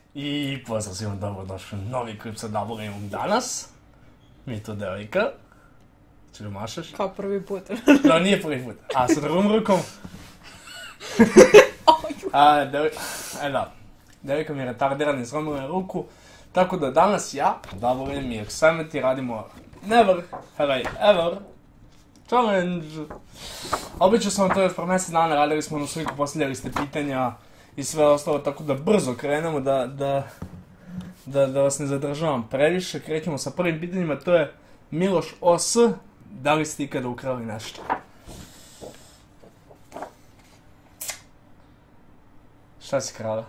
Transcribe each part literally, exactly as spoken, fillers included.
I pozdrav svima, dobrodošli u novi klip sa Double Gameom danas. Mi tu devojka. Če li mašaš? Kao prvi put. No, nije prvi put. A sa drugom rukom? A, devojka, e da. Devojka mi je retardirana i sromila ruku. Tako da danas ja, Double Game i Extremity radimo Never Have I Ever Challenge. Obično sam to još pro mjesec dana, radili smo na sliku, postavljali ste pitanja i sve ostalo, tako da brzo krenemo, da, da, da, da vas ne zadržavam previše. Krećemo sa prvim pitanjima, to je Miloš O S, da li ste ikada ukrali nešto? Šta si krala?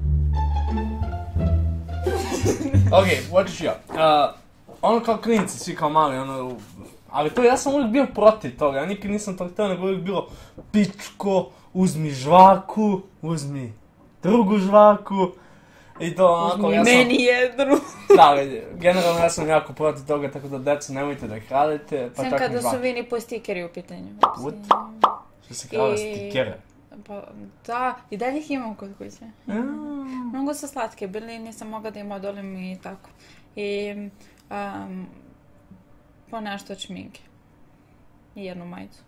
Ok, počeš ja. Uh, ono kao klinci, svi kao mali, ono, ali to ja sam uvijek bio protiv toga, ja nikad nisam to htio, nego uvijek bilo pičko, uzmi žvaku, uzmi drugu žvaku i to onako, ja sam... Meni jednu. Da, generalno ja sam jako protiv toga, tako da deco nemojte da kradete, pa Sem tako kada žvaku. su vini po stikeri u pitanju. What? Što si krala I- stikere? Pa da, i dalje ih imam kod kuće. Mm. Mnogo su slatke, bili nisam mogla da im odolim i tako. I um, po nešto od šminke. I jednu majicu.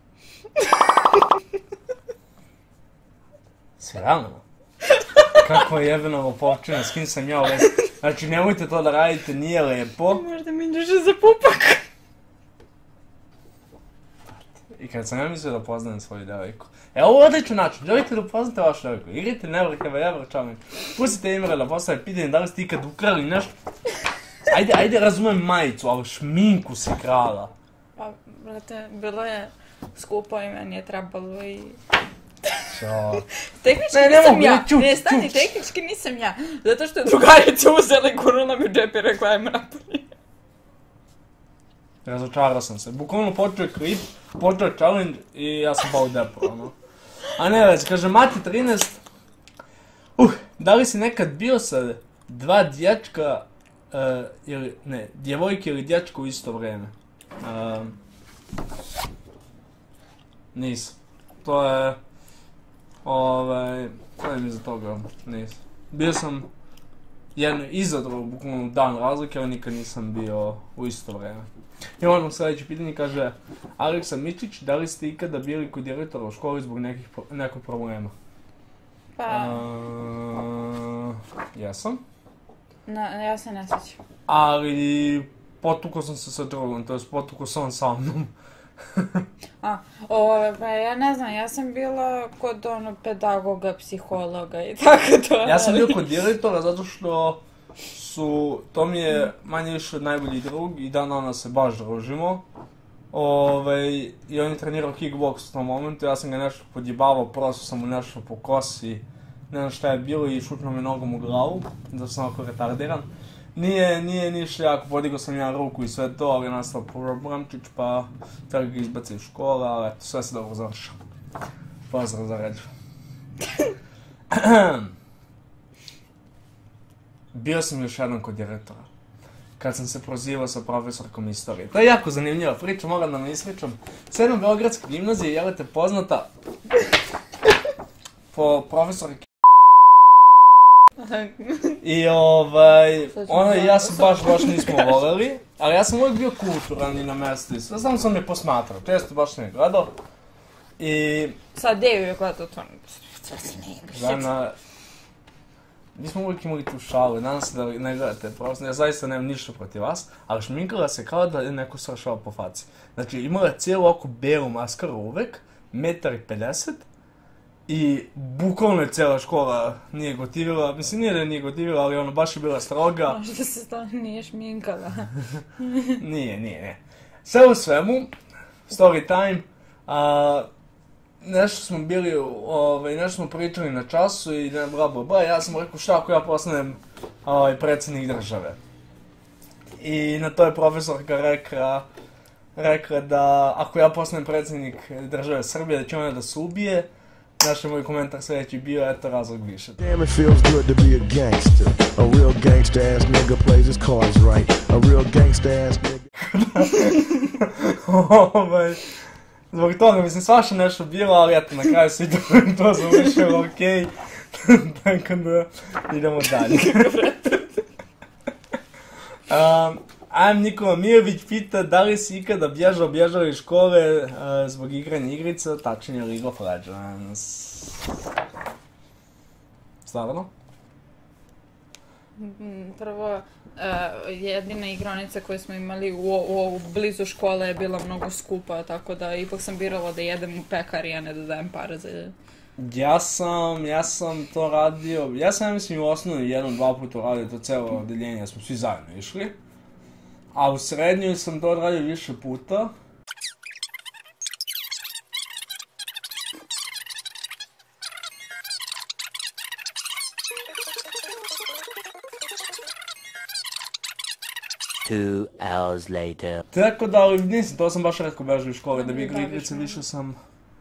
Sve realno? Kako je jebeno lopovčina, s kim sam ja uvijek. Znači, nemojte to da radite, nije lepo. Možda mi iđeš za pupak. I kad sam ja mislio da poznajem svoju devojku. E, ovo je odličan način, želite da upoznate vašu devojku. Igrajte Never Have I Ever Challenge. Pustite Imre da postave pitanje da li ste ikad ukrali nešto. Ajde, ajde, razumem majicu, ali šminku si krala. Pa, brate, bilo je skupo i meni je trebalo i... Čo? Tehnički Ne, ne nisam mogu, ja, ne, čup, ne stani, čup. tehnički nisam ja. Zato što je drugarica uzela i gurnula mi u džep i rekla ajmo napolje. Razočarao sam se. Bukvalno počeo je klip, počeo je challenge i ja sam pao u depo, ono. A ne već, kaže Mati trinaest. Uh, da li si nekad bio sa dva dječka, uh, ili, ne, djevojke ili dječka u isto vrijeme? Um, nisam. To je, ovaj, ko je mi za toga, nisam. Bio sam jedno iza drugog, bukvalno dan razlike, ali nikad nisam bio u isto vrijeme. I ono sljedeće pitanje kaže Aleksa Mičić, da li ste ikada bili kod direktora u školi zbog nekih, nekog problema? Pa, Uh, jesam. na, ja se ne sjećam. Ali potukao sam se sa drugom, to je potukao sam on sa mnom. A, o, pa ja ne znam, ja sam bila kod ono pedagoga, psihologa i tako to. Ja sam bio kod direktora zato što su, to mi je manje više najbolji drug i dan danas se baš družimo. Ove, i on je trenirao kickboks u tom momentu, ja sam ga nešto podjebavao, prosto sam mu nešto po kosi, ne znam šta je bilo i šutnuo me nogom u glavu, da sam ovako retardiran. Nije, nije ništa jako, podigao sam ja ruku i sve to, ali je nastao problemčić, pa treba ga izbaci iz škole, ali eto, sve se dobro završilo. Pozdrav za ređu. Bio sam još jednom kod direktora, kad sam se prozivao sa profesorkom istorije. To je jako zanimljiva priča, moram da me ispričam. S jednom Beogradska gimnazija, jelete poznata po profesorki. I ovaj, ona i ja se baš baš nismo voleli, ali ja sam uvijek bio kulturan i na mjestu i sve, samo sam je posmatrao, često baš ne gledao. I... Sad Deju je gledao to, sve se ne imaš. Žena, mi smo uvijek imali tu šalu, nadam se da ne gledate, prosto, ja zaista nemam ništa protiv vas, ali šminkala se kao da je neko sršao po faci. Znači, imala je cijelu oko belu maskaru uvek, metar i pedeset, i bukvalno je cijela škola nije gotivila, mislim nije da je nije gotivila, ali ono baš je bila stroga. Možda se to nije šminkala. Nije, nije, nije. Sve u svemu, story time, a, nešto smo bili, ovaj, nešto smo pričali na času i ne bla bla bla, ja sam rekao šta ako ja postanem ovaj, predsjednik države. I na to je profesorka rekla, rekla da ako ja postanem predsjednik države Srbije da će ona da se ubije. Naš je moj komentar sljedeći bio, eto razlog više. Damn, it feels good to be a gangster. A real gangster ass nigga plays his cards right. A real gangster ass nigga. Ovaj, zbog toga, mislim, svašta nešto bilo, ali eto, na kraju se to, to završilo okej. Tako da idemo dalje. um, Ajm Nikola Mijović pita da li si ikada bježao, bježao iz škole uh, zbog igranja igrica, tačnije League of Legends. Stvarno? Prvo, uh, jedina igranica koju smo imali u, u, u blizu škole je bila mnogo skupa, tako da ipak sam birala da jedem u pekari, a ne da dajem pare za... Ja sam, ja sam to radio, ja sam, ja mislim, u osnovi jednom, dva puta radio to celo odeljenje, smo svi zajedno išli. A u srednjoj sam to odradio više puta. Two hours later. Tako da, ali nisam, to sam baš retko bežao iz škole, da bi igrao igrice, više sam...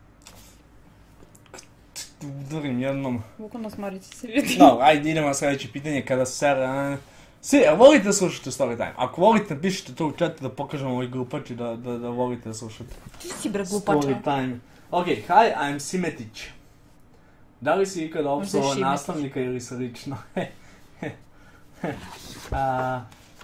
Udarim jednom... Bukvalno smorici se vidi. No, ajde idemo na sljedeće pitanje, kada se... Svi, jel volite da slušate Storytime? Ako volite, napišite to u chatu da pokažemo ovoj grupači da, da, da volite da slušate. Ti si bre glupača. Storytime. Ok, hi, I'm Simetić. Da li si ikada opsovao nastavnika ili slično? A,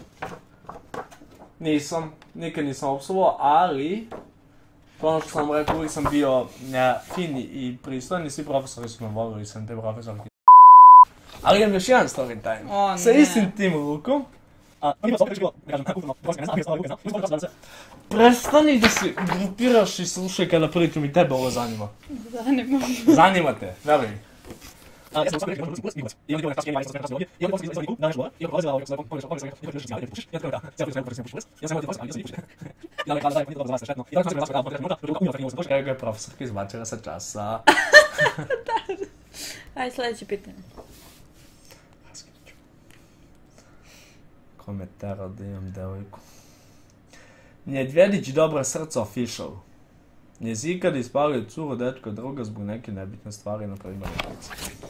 nisam, nikad nisam opsovao, ali... To ono što sam rekao, uvijek sam bio ne, fin i pristojan i svi profesori su me volili, sam te profesorke. Ali imam još jedan story time. O, sa istim tim lukom. Prestani da se grupiraš i slušaj kada prilično mi tebe ovo zanima. Zanima. Zanima te, veruj mi. Evo je profesorka izbačila sa časa. Aj, sljedeće pitanje. Komentara da imam devojku. Njedvjedić Dobra srca official. Njezi ikada ispalio curu, dečka, druga zbog neke nebitne stvari na primjer ulici.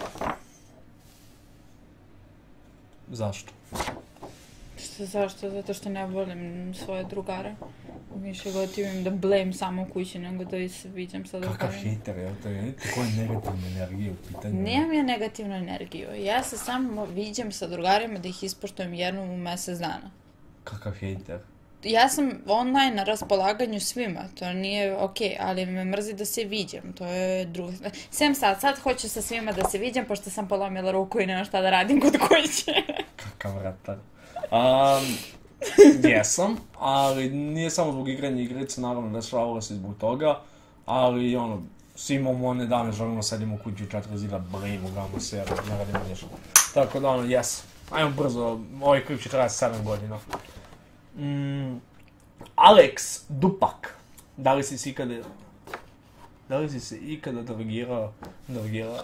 Zašto? Što, zašto? Zato što ne volim svoje drugare. Više gotivim da blame samo u kući nego da i se viđam sa drugarima. Kakav hejter, jel to je? Koja je negativna energija u pitanju? Nemam ja negativnu energiju. Ja se samo viđam sa drugarima da ih ispoštujem jednom u mjesec dana. Kakav hejter? Ja sam online na raspolaganju svima, to nije okej, okay, ali me mrzi da se viđam, to je drugo. Sem sad, sad hoću sa svima da se viđam, pošto sam polomila ruku i nema šta da radim kod kuće. Kakav ratar. Um, jesam, ali nije samo zbog igranja igrice, naravno dešavalo se zbog toga, ali ono, svi imamo one dane, želimo sedimo u kući u četiri zida, brimo, gledamo seriju, ne radimo ništa. Tako da ono, jes. Ajmo brzo, ovaj klip će trajati sedam godina. Mm, Alex Dupak, da li si se ikada, da li si se ikada drogirao, drogirao?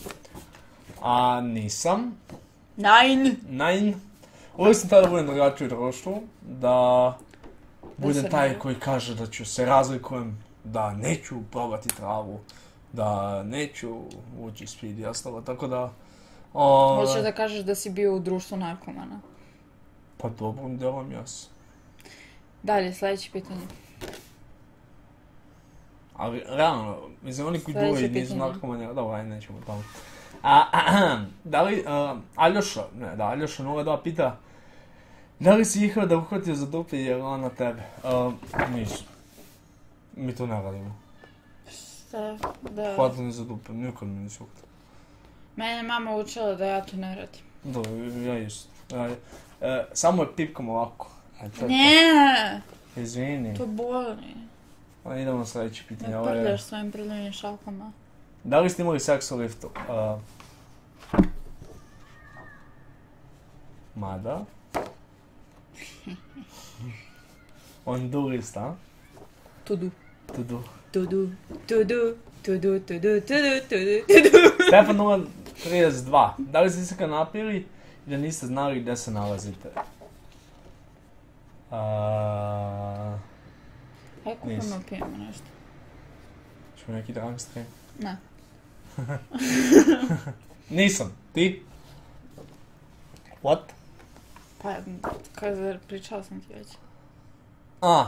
A nisam. Nine. Nine. Uvijek sam tada budem drugačiji u društvu, da budem se taj ne- koji kaže da ću se razlikujem, da neću probati travu, da neću ući speed i ostalo, tako da... Ove, Hoćeš da kažeš da si bio u društvu narkomana. Pa dobrom delom jas. Dalje, sljedeće pitanje. Ali, realno, mislim, oni koji Sljedeće duju nisu pitanje. narkomani, dobro, ajde, nećemo tamo. A, ahem, da li, uh, Aljoša, ne, da, Aljoša nula dva pita, da li si ihao da uhvatio za dupe jer on na tebe? Uh, nisu. Mi to ne radimo. Šta? Da... Hvatanje za dupe, nikad mi nisu uhvatio. Mene mama učila da ja to ne radim. Da, ja isto. Ja, e, samo je pipkam ovako. E, to je Ne, to. Izvini. to boli. A, idemo na sljedeće pitanje. Ne Ovo je... prljaš svojim prljavim šalkama. Da li ste imali seks u liftu? Uh, mada. On do list, a? Tudu. To do. Tudu, tudu, tudu, tudu, tudu, tudu, tudu. Stefan nula trideset dva. Da li ste se kad napili i da niste znali gdje se nalazite? Uh, Aj, kupimo, Nisam. pijemo nešto. Čemo neki drunk stream? Ne. Nisam. Ti? What? Pa, kada pričala sam ti već. A,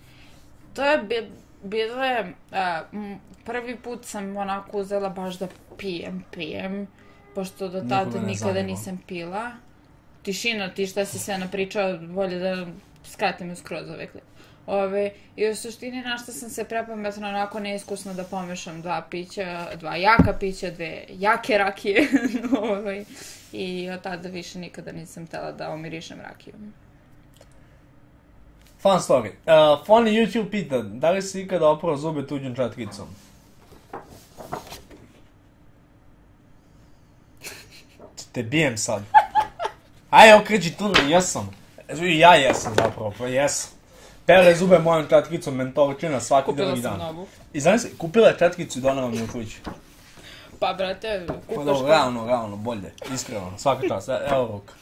To je bi- bilo je, a, m, prvi put sam onako uzela baš da pijem, pijem, pošto do tada Nikoga ne nikada zanima. nisam pila. Tišina, ti šta si sve napričao, bolje da skratimo skroz ovaj klip. Ove, i u suštini na što sam se prepametno onako neiskusno da pomešam dva pića, dva jaka pića, dve jake rakije. Ove, i od tada više nikada nisam htjela da omirišem rakiju. Fun story. Uh, Funny YouTube pita, da li si ikada oprao zube tuđom četkicom? Te bijem sad. Aj, okreći tu, jesam. I ja jesam zapravo, pa jesam. Pere zube mojom četkicom, mentorčina, svaki Kupila drugi sam dan. novu. I znam se, kupila je četkicu i donela mi u kući. Pa, brate, Pa kupaš dobro, ko... realno, realno, bolje, iskreno, svaka čast, e- evo ruka.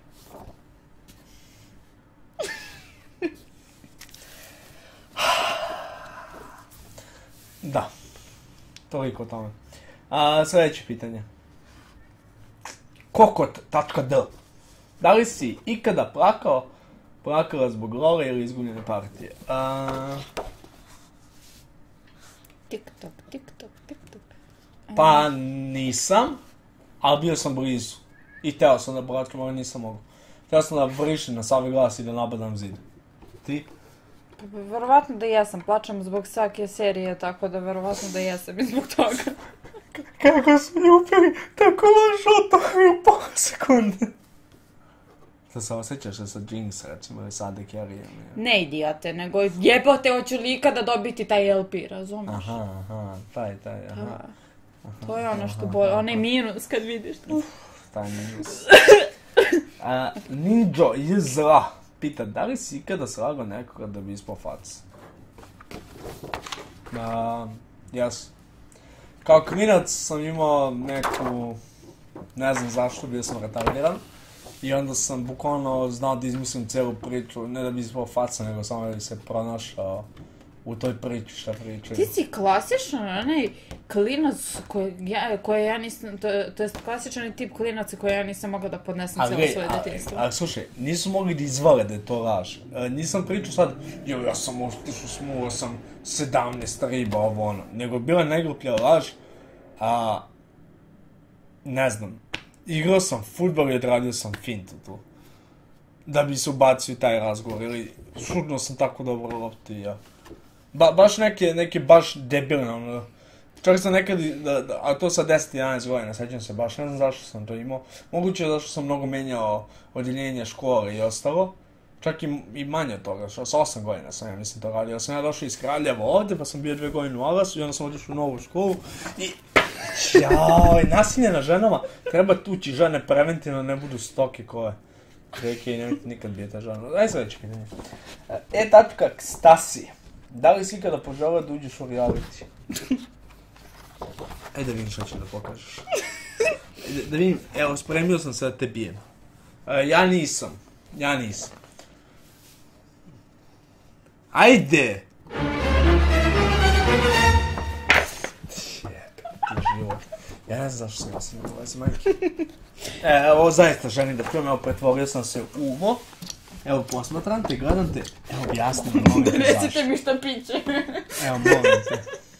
Da, toliko o tome. A, sljedeće pitanje. Kokot.d Da li si ikada plakao, plakala zbog lole ili izgubljene partije? A, TikTok, TikTok, TikTok. pa nisam, ali bio sam blizu. I teo sam da plačem, ali nisam mogu. Teo sam da vrišim na savi glas i da nabadam zid. Ti? Pa, verovatno da jesam, plačem zbog svake serije, tako da verovatno da jesam i zbog toga. Kako su ljubili, tako lažoto u pola sekunde. Sad se osjećaš se sa Jinx, recimo, ili sa Ade Carrier? Ne idiote, nego jebote, hoću li ikada dobiti taj L P, razumiješ? Aha, aha, taj, taj, aha. Da. To je ono što boli, onaj minus kad vidiš to. Taj minus. A, Ninjo je zla. Pita, da li si ikada slagao nekoga da bi ispao fac? A, jes. Kao klinac sam imao neku, ne znam zašto, bio sam retardiran. I onda sam bukvalno znao da izmislim cijelu priču, ne da bi ispao faca, nego samo da bi se pronašao u toj priči šta pričaju. Ti si klasičan onaj klinac koji ja, koje ja nisam, to, to jest klasičan tip klinaca koje ja nisam mogla da podnesem A cijelo gle, svoje a- detinjstvo. Ali slušaj, nisu mogli da izvale da je to laž. E, nisam pričao sad, jo, ja sam oštišu, smuo sam sedamnaest riba, ovo ono. Nego bila je najgluplja laž, a ne znam, igrao sam fudbal i odradio sam fintu tu. Da bi se ubacio u taj razgovor, ili šutnuo sam tako dobro loptu i ja. Ba, baš neke, neke baš debilne, ono. Čak sam nekad, da, da, a to sa deset jedanaest godina, sećam se baš, ne znam zašto sam to imao. Moguće je zašto sam mnogo menjao odjeljenje škole i ostalo. Čak i, i manje od toga, što sa osam godina sam ja mislim to radio. Sam ja došao iz Kraljeva ovdje, pa sam bio dve godine u Alasu i onda sam otišao u novu školu i... Jaj, nasilje na ženama, treba tući žene preventivno, ne budu stoke koje. Reke, nemojte nikad bijete ženu. Daj sljedeće pitanje. E.Stasi. Da li si ikada poželao da uđeš u reality? Ajde da vidim što će da pokažeš. Da, da vidim, evo, spremio sam se da te bijem. E, ja nisam. Ja nisam. Ajde! Jebate život. Ja ne znam zašto sam nasilno u vezi, majke. E, ovo zaista želim da čujem, evo, pretvorio sam se u uvo. Evo, posmatram te, gledam te. Evo, objasnim, molim te zašto. Recite mi šta piće. Evo, molim te.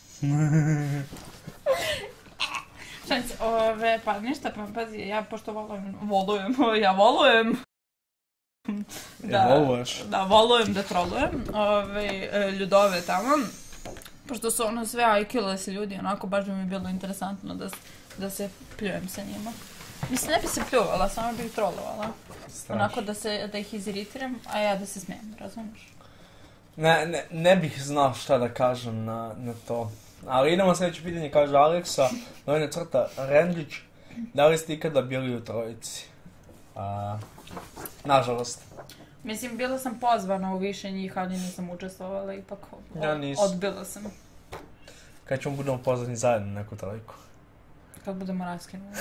Šans, ove, pa ništa, pa pazi, ja pošto volujem, volujem, ja volujem. Da, voluješ? Da, volujem da trolujem, ove, ljudove tamo. Pošto su ono sve ajkile ljudi, onako baš bi mi bilo interesantno da, da se pljujem sa njima. Mislim, ne bi se pljuvala, samo bih trolovala. Strašno. Onako da, se, da ih iziritiram, a ja da se smijem, razumiješ? Ne, ne, ne bih znao šta da kažem na, na to. Ali idemo sljedeće pitanje, kaže Aleksa, donja crta, Rendlić, da li ste ikada bili u trojici? A, nažalost. Mislim, bila sam pozvana u više njih, ali nisam učestvovala, ipak od, Ja nisam. odbila sam. Kad ćemo budemo pozvani zajedno na neku trojku? Kad budemo raskinuli.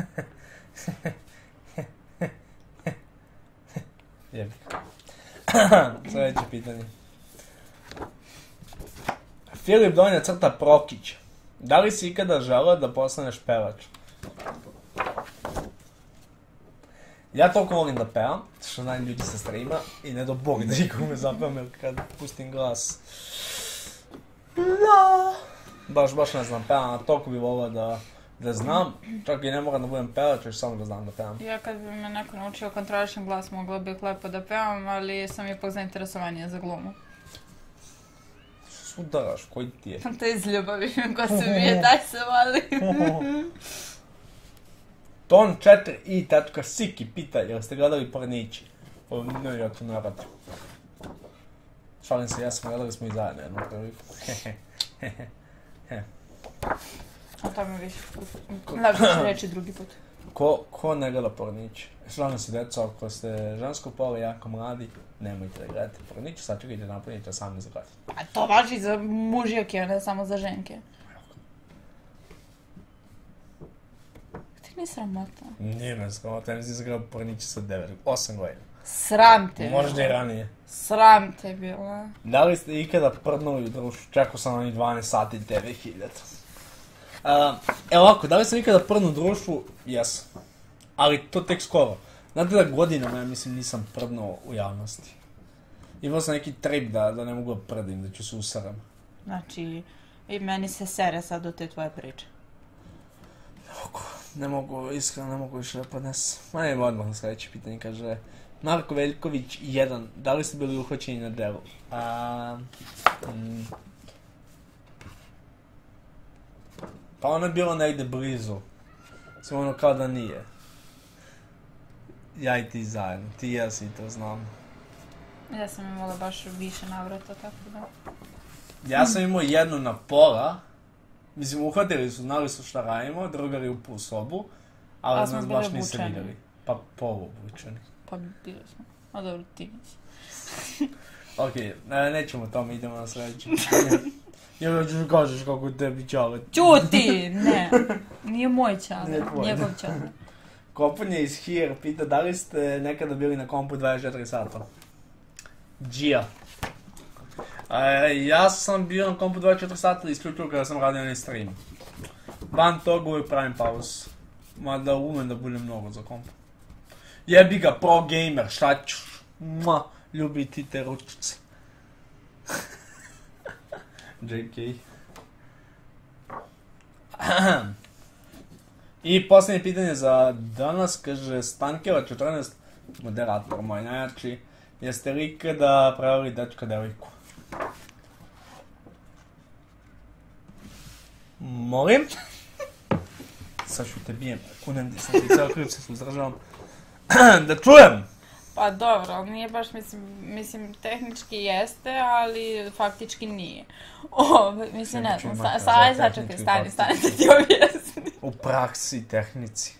Jebi. Sljedeće pitanje. Filip donja crta Prokić. Da li si ikada želeo da postaneš pevač? Ja toliko volim da pevam, što znam ljudi sa streama i ne do Bog da ikog me zapevam, jer kad pustim glas... La. Baš, baš ne znam pevam, a toliko bi volio da Da znam, čak i ne moram da budem pevač, još samo da znam da pevam. Ja kad bi me neko naučio kontrolišem glas, mogla bih lepo da pevam, ali sam ipak zainteresovanija za glumu. Što se udaraš, koji ti je? To je iz ljubavi, ko se bije, daj se vali. Ton četiri i tačka siki pita, jel ste gledali Pornići? Po nevjerojatno naradu. Šalim se, ja sam gledali smo i zajedno jednu priliku. O tome više put. Lepo ću reći drugi put. Ko, ko ne gleda Pornići? Šalim se, deco, ako ste žensko polo i jako mladi, nemojte da gledate Pornići, sad čekajte da napunite osamnaest godina. A to važi za mužjake, a ne samo za ženke. Ti nije sramota. Nije me sramota, ja mislim da sam gledao Pornići sa devet, osam godina. Sram te. Možda i ranije. Sram te bila. Da li ste ikada prdnuli u društvu? Čekao sam onih dvanaest sati devet hiljada. Uh, evo ovako, da li sam ikada prdnuo u društvu? Jesam. Ali to tek skoro. Znate da godinama, ja mislim, nisam prdnuo u javnosti. Imao sam neki trip da, da ne mogu da prdim, da ću se usaram. Znači, i meni se sere sad u te tvoje priče. Ne mogu, ne mogu, iskreno ne mogu više da podnesem. Ma nema odmah na sljedeće pitanje, kaže Marko Veljković jedan, da li ste bili uhvaćeni na delu? A, mm, pa ono je bilo negde blizu. Samo ono kao da nije. Ja i ti zajedno, ti i ja si to znam. Ja sam imala baš više navrata, tako da. Ja sam imao jednu na pola. Mislim, uhvatili su, znali su šta radimo, drugari u sobu, ali nas baš nisu vidjeli. Pa poluobučeni. Pa bilo smo. A dobro, ti nisi. Okej, okay, nećemo o tome, idemo na sljedeće. Ja ću kažeš kako tebi čale. Čuti! Ne, nije moj čale, njegov čale. Kopanje iz Here pita da li ste nekada bili na kompu dvadeset četiri sata. Džija. E, ja sam bio na kompu dvadeset četiri sata isključivo kada sam radio na stream. Van toga uvijek pravim pauz. Mada umem da budem mnogo za kompu. Jebi ga, pro gamer, šta ću? Mua, ljubi ti te ručice. J K. I posljednje pitanje za danas, kaže Stankeva četrnaest, moderator moj najjači, jeste li ikada pravili dečka devojku? Molim? Sad ću te bijem, kunem ti sam ti ceo kriv se suzdržavam. Da čujem! Pa dobro, ali nije baš, mislim, mislim, tehnički jeste, ali faktički nije. O, mislim, ne znam, sa, sa, aj začekaj, stani, stani da ti objasni. U praksi, tehnici.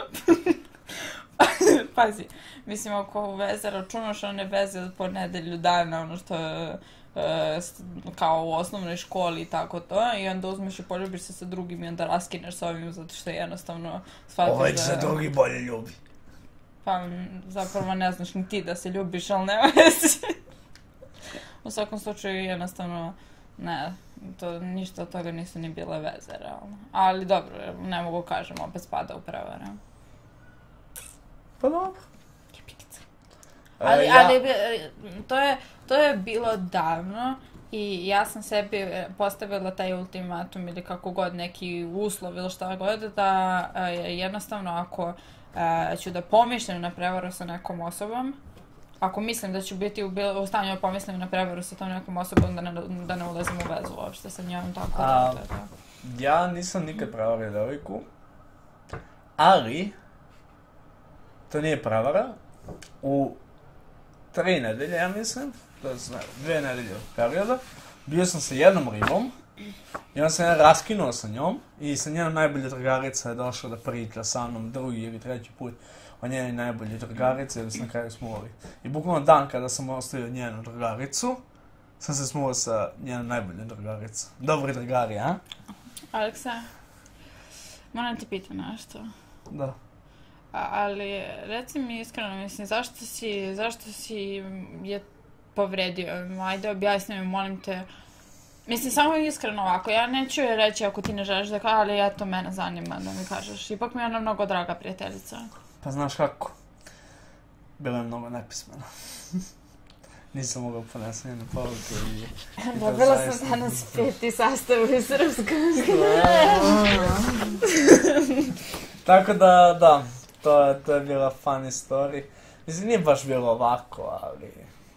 Pazi, mislim, ako veze računaš, one veze po nedelju dana, ono što je e, kao u osnovnoj školi i tako to, i onda uzmeš i poljubiš se sa drugim i onda raskineš s ovim, zato što jednostavno shvatiš da... Ovaj se drugi bolje ljubi. Pa zapravo ne znaš ni ti da se ljubiš, ali nema veze. U svakom slučaju jednostavno, ne, to, ništa od toga nisu ni bile veze, realno. Ali dobro, ne mogu kažem, opet spada u prevare. Pa dobro. Ali, e, ja... ali to, je, to je bilo davno i ja sam sebi postavila taj ultimatum ili kako god, neki uslov ili šta god, da jednostavno ako Uh, ću da pomišljam na prevaru sa nekom osobom. Ako mislim da ću biti u, u stanju da pomislim na prevaru sa tom nekom osobom, da ne, da ne ulazim u vezu uopšte sa njom, tako da, da, da. Ja nisam nikad prevario devojku, ali to nije prevara. U tri nedelje, ja mislim, to je dve nedelje od perioda, bio sam sa jednom ribom i onda sam ja raskinuo sa njom i sa njenom najbolja drugarica je došla da priča sa mnom drugi ili treći put o njenoj najbolje drugarice ili se na kraju smuvali. I bukvalno dan kada sam ostavio njenu drugaricu, sam se smuvao sa njenom najboljom drugaricom. Dobri drugari, a? Aleksa, moram ti pitam nešto. Da. A, ali reci mi iskreno, mislim, zašto si, zašto si je povredio? Ajde, objasni mi, molim te. Mislim, samo iskreno ovako, ja neću je reći ako ti ne želiš da kažeš, ali eto, mene zanima da mi kažeš. Ipak mi je ona mnogo draga prijateljica. Pa znaš kako? Bila je mnogo nepismena. Nisam mogao ponesem jedne poruke i... Dobila sam danas peti sastav u srpskom. Tako da, da, to je, to je bila funny story. Mislim, nije baš bilo ovako, ali...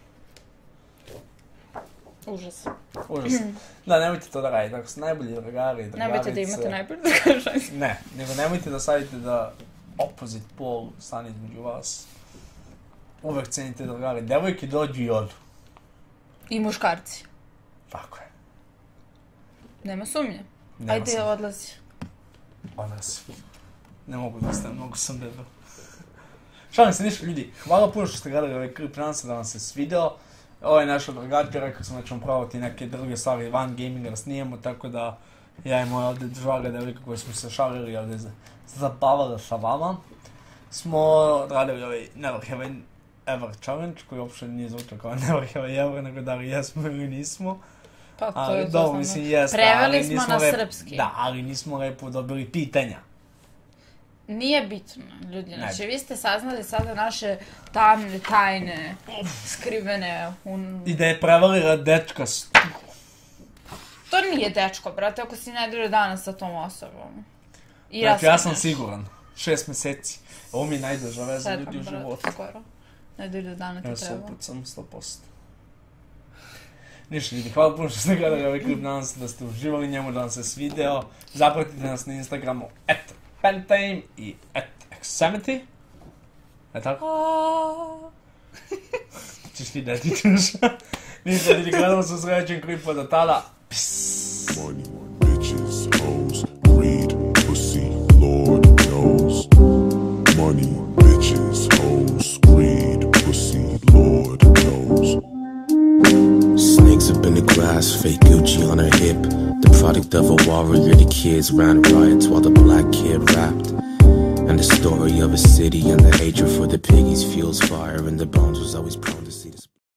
Užas. Užas. Da, nemojte to da radite. Ako ste najbolji drugari i drugarice... Nemojte da imate najbolji drugari. Ne, nego nemojte da stavite da opposite pol stane između vas. Uvek cenite drugari. Devojke dođu i odu. I muškarci. Tako je. Nema sumnje. Nema Ajde, sumnje. odlazi. Odlazi. Ne mogu da ostavim, mnogo sam debel. Šalim se ništa, ljudi. Hvala puno što ste gledali ovaj klip, nadam se da vam se svideo. Ovo je naša drugačija, rekao sam da ćemo probati neke druge stvari van gaminga da snijemo, tako da ja i moja ovdje žvaga devojka koji smo se šalili ovdje zabavali sa vama. Smo radili ovaj Never Have I Ever Challenge, koji uopšte nije zvučao kao Never Have I Ever, nego da li jesmo ili nismo. Pa to Ali je to dobro, samo. mislim, jeste, Preveli ali smo nismo na rep- srpski. Da, ali nismo lepo dobili pitanja. Nije bitno, ljudi. Ne. Znači, vi ste saznali sada naše tamne, tajne, skrivene... Un... I da je prevalila dečka s... To nije dečko, brate, ako si nedelju dana sa tom osobom. I Znači, ja sam još. siguran. Šest meseci. Ovo mi je najduža veza Sedam, ljudi u brate, životu. skoro. Nedelju dana ti Ja se treba. opet sam sto posto. Ništa ljudi, hvala puno što ste gledali ovaj klip, nadam se da ste uživali njemu, da vam se svideo. Zapratite nas na Instagramu at pentime i at examity. Je tako? Češ ti da editiraš? Ništa ljudi, gledamo se u sljedećem klipu, do tada. Peace. Money, bitches, hoes, greed, pussy, Lord knows. Money, bitches, hoes, greed, pussy, Lord knows. Snakes up in the grass, fake Gucci on her hip. The product of a warrior, the kids ran riots while the black kid rapped. And the story of a city and the hatred for the piggies fuels fire, and the bones was always prone to see the